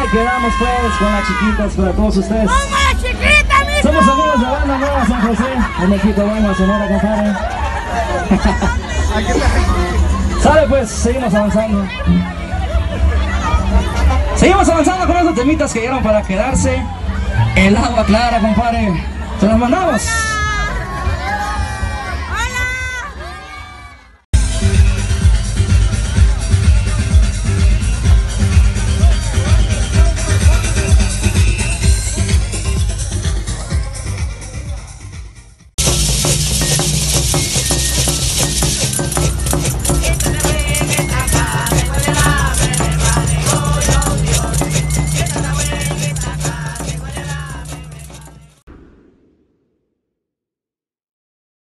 quedamos pues con las chiquitas para todos ustedes. Somos amigos de Banda Nueva San José, el equipo Banda Sonora, compadre. Sale pues, seguimos avanzando. Seguimos avanzando con esos temitas que llegaron para quedarse. El agua clara, compadre. Se las mandamos.